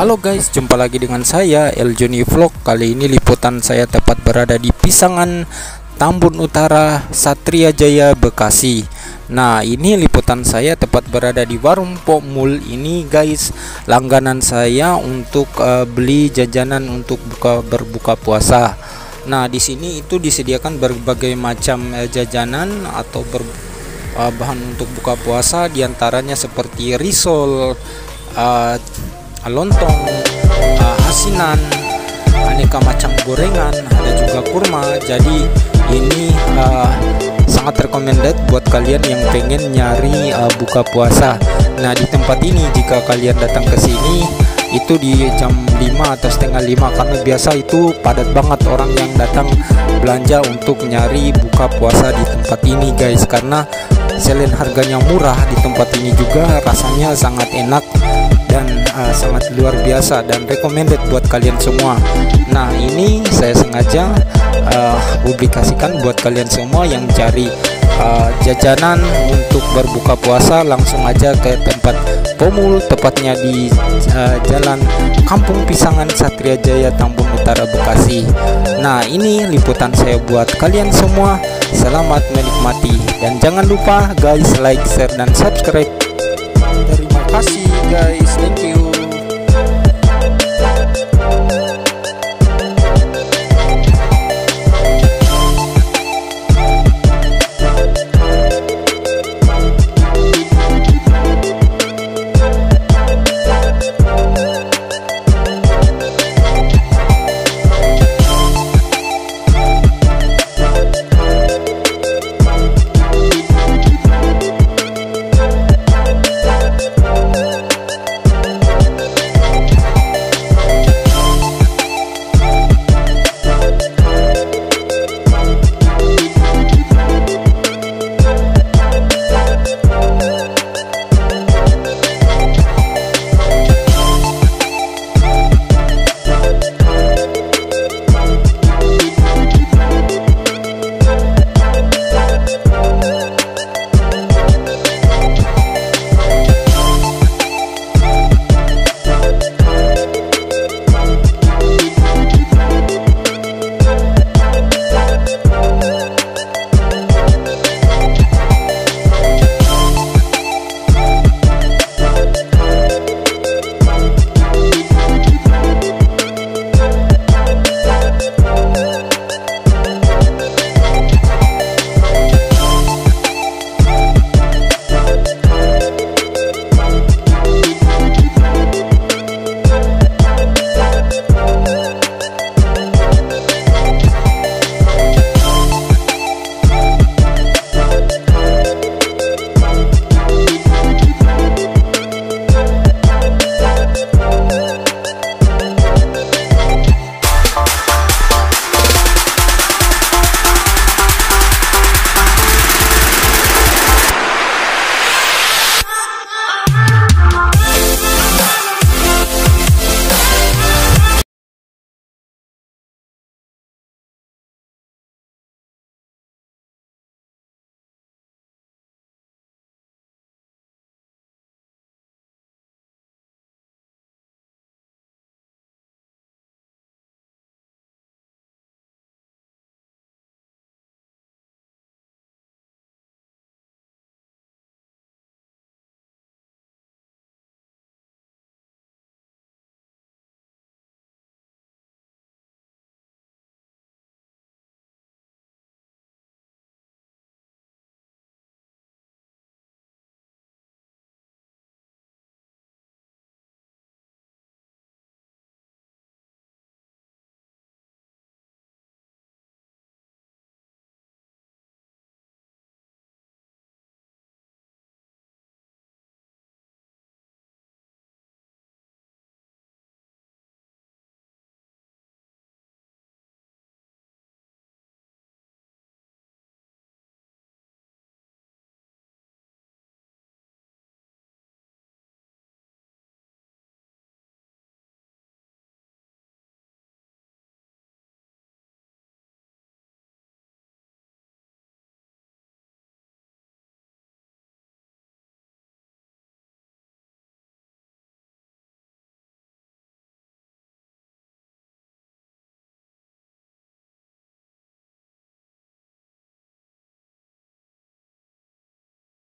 Halo guys, jumpa lagi dengan saya El Joni Vlog. Kali ini liputan saya tepat berada di Pisangan, Tambun Utara, Satria Jaya, Bekasi. Nah, ini liputan saya tepat berada di Warung Pok Mul ini guys. Langganan saya untuk beli jajanan untuk berbuka puasa. Nah, di sini itu disediakan berbagai macam jajanan atau bahan untuk buka puasa, diantaranya seperti risol, lontong, asinan, aneka macam gorengan, ada juga kurma. Jadi ini sangat recommended buat kalian yang pengen nyari buka puasa. Nah, di tempat ini jika kalian datang ke sini itu di jam 5 atau setengah 5, karena biasa itu padat banget orang yang datang belanja untuk nyari buka puasa di tempat ini guys. Karena selain harganya murah, di tempat ini juga rasanya sangat enak dan sangat luar biasa dan recommended buat kalian semua. Nah, ini saya sengaja publikasikan buat kalian semua yang cari jajanan untuk berbuka puasa. Langsung aja ke tempat Pomul, tepatnya di Jalan Kampung Pisangan, Satria Jaya, Tambun Utara, Bekasi. Nah, ini liputan saya buat kalian semua. Selamat menikmati dan jangan lupa guys, like, share, dan subscribe